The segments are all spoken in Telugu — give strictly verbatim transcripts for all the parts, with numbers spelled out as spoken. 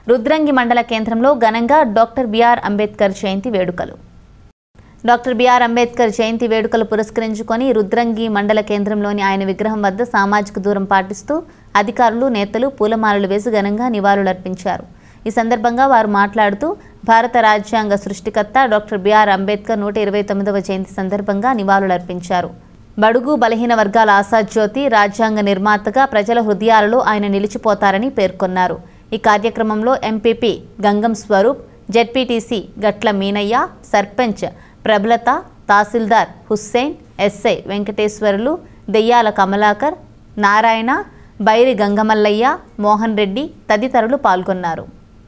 రుద్రంగి మండల కేంద్రంలో ఘనంగా డాక్టర్ బిఆర్ అంబేద్కర్ జయంతి వేడుకలు. డాక్టర్ బిఆర్ అంబేద్కర్ జయంతి వేడుకలు పురస్కరించుకొని రుద్రంగి మండల కేంద్రంలోని ఆయన విగ్రహం వద్ద సామాజిక దూరం పాటిస్తూ అధికారులు, నేతలు పూలమాలలు వేసి ఘనంగా నివాళులర్పించారు. ఈ సందర్భంగా వారు మాట్లాడుతూ భారత రాజ్యాంగ సృష్టికర్త డాక్టర్ బిఆర్ అంబేద్కర్ నూట ఇరవై తొమ్మిదవ జయంతి సందర్భంగా నివాళులర్పించారు. బడుగు బలహీన వర్గాల ఆశాజ్యోతి, రాజ్యాంగ నిర్మాతగా ప్రజల హృదయాలలో ఆయన నిలిచిపోతారని పేర్కొన్నారు. ఈ కార్యక్రమంలో MPP Gangam Swaroop, ZPTC Gatla Meenaiah, sarpanch Prabalatha, tahsildar Hussain, SI Venkateswarlu, Deyyala Kamalakar, Narayana, Bairi Gangamallaiah, Mohan Reddy తదితరులు పాల్గొన్నారు.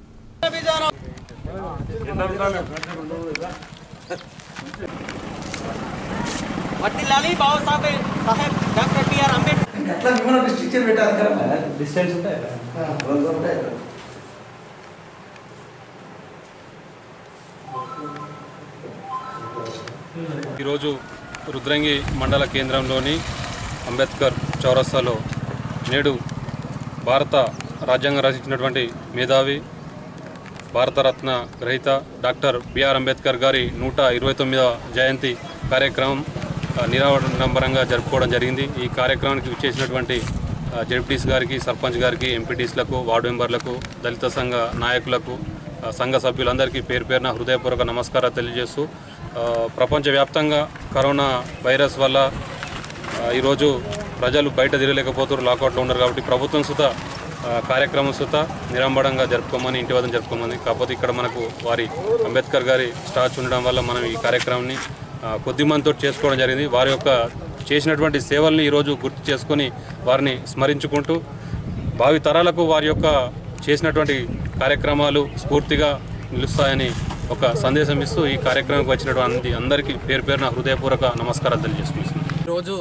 ఈరోజు రుద్రంగి మండల కేంద్రంలోని అంబేద్కర్ చౌరస్తాలో నేడు భారత రాజ్యాంగం రచించినటువంటి మేధావి, భారతరత్న గ్రహీత డాక్టర్ బిఆర్ అంబేద్కర్ గారి నూట ఇరవై తొమ్మిదవ జయంతి కార్యక్రమం నిరాడంబరంగా జరుపుకోవడం జరిగింది. ఈ కార్యక్రమానికి విచ్చేసినటువంటి జెడ్పీటీసీ గారికి, సర్పంచ్ గారికి, ఎంపీటీసీలకు, వార్డు మెంబర్లకు, దళిత సంఘ నాయకులకు, సంఘ సభ్యులందరికీ పేరు పేరున హృదయపూర్వక నమస్కారాలు తెలియజేస్తూ, ప్రపంచవ్యాప్తంగా కరోనా వైరస్ వల్ల ఈరోజు ప్రజలు బయట తిరగలేకపోతున్నారు, లాకౌట్లో ఉన్నారు. కాబట్టి ప్రభుత్వం సుత కార్యక్రమం సుత నిరంబడంగా జరుపుకోమని, ఇంటి వద్ద జరుపుకోమని. కాకపోతే ఇక్కడ మనకు వారి అంబేద్కర్ గారి స్టాచ్యూ ఉండడం వల్ల మనం ఈ కార్యక్రమాన్ని కొద్ది మందితో చేసుకోవడం జరిగింది. వారి యొక్క చేసినటువంటి సేవల్ని ఈరోజు గుర్తు చేసుకొని వారిని స్మరించుకుంటూ భావి తరాలకు వారి యొక్క చేసినటువంటి కార్యక్రమాలు స్ఫూర్తిగా నిలుస్తాయని ఒక సందేశం ఇస్తూ ఈ కార్యక్రమానికి వచ్చినటువంటి అందరికీ పేరు పేరున హృదయపూర్వక నమస్కారాలు తెలియజేస్తున్నాను. ఈరోజు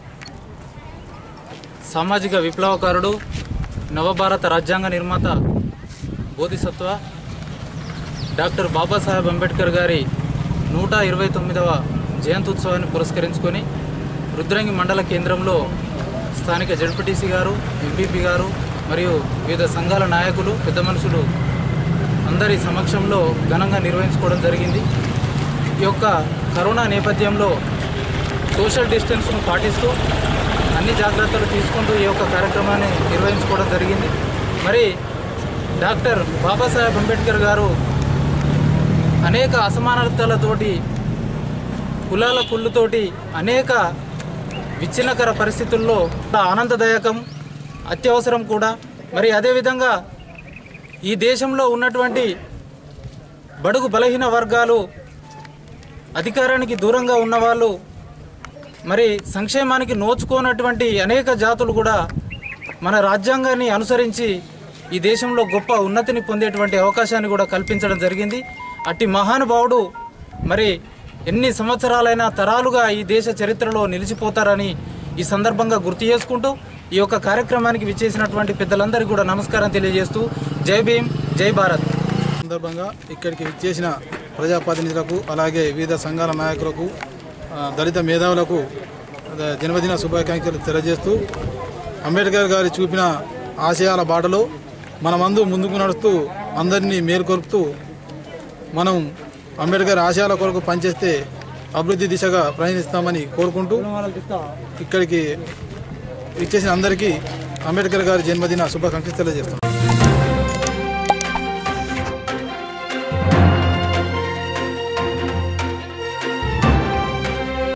సామాజిక విప్లవకారుడు, నవభారత రాజ్యాంగ నిర్మాత, బోధిసత్వ డాక్టర్ బాబాసాహెబ్ అంబేద్కర్ గారి నూట ఇరవై తొమ్మిదవ జయంత్యుత్సవాన్ని పురస్కరించుకొని రుద్రంగి మండల కేంద్రంలో స్థానిక జెడ్పీటీసీ గారు, ఎంపీపీ గారు మరియు వివిధ సంఘాల నాయకులు, పెద్ద మనుషులు అందరి సమక్షంలో ఘనంగా నిర్వహించుకోవడం జరిగింది. ఈ యొక్క కరోనా నేపథ్యంలో సోషల్ డిస్టెన్స్ను పాటిస్తూ అన్ని జాగ్రత్తలు తీసుకుంటూ ఈ యొక్క కార్యక్రమాన్ని నిర్వహించుకోవడం జరిగింది. మరి డాక్టర్ బాబాసాహెబ్ అంబేద్కర్ గారు అనేక అసమానతలతోటి, కులాల కుళ్ళుతోటి, అనేక విచ్ఛిన్నకర పరిస్థితుల్లో ఆనందదాయకం, అత్యవసరం కూడా. మరి అదేవిధంగా ఈ దేశంలో ఉన్నటువంటి బడుగు బలహీన వర్గాలు, అధికారానికి దూరంగా ఉన్నవాళ్ళు, మరి సంక్షేమానికి నోచుకోనటువంటి అనేక జాతులు కూడా మన రాజ్యాంగాన్ని అనుసరించి ఈ దేశంలో గొప్ప ఉన్నతిని పొందేటువంటి అవకాశాన్ని కూడా కల్పించడం జరిగింది. అట్టి మహానుభావుడు మరి ఎన్ని సంవత్సరాలైనా తరాలుగా ఈ దేశ చరిత్రలో నిలిచిపోతారని ఈ సందర్భంగా గుర్తు చేసుకుంటూ ఈ యొక్క కార్యక్రమానికి విచ్చేసినటువంటి పెద్దలందరికీ కూడా నమస్కారం తెలియజేస్తూ జై భీమ్, జై భారత్. సందర్భంగా ఇక్కడికి విచ్చేసిన ప్రజాప్రతినిధులకు, అలాగే వివిధ సంఘాల నాయకులకు, దళిత మేధావులకు జన్మదిన శుభాకాంక్షలు తెలియజేస్తూ, అంబేద్కర్ గారు చూపిన ఆశయాల బాటలో మనమందు ముందుకు నడుస్తూ అందరినీ మేల్కొల్పుతూ మనం అంబేద్కర్ ఆశయాల కొరకు పనిచేస్తే అభివృద్ధి దిశగా ప్రయాణిస్తామని కోరుకుంటూ ఇక్కడికి ఇచ్చేసిన అందరికీ అంబేద్కర్ గారి జన్మదిన శుభాకాంక్షలు తెలియజేస్తాం.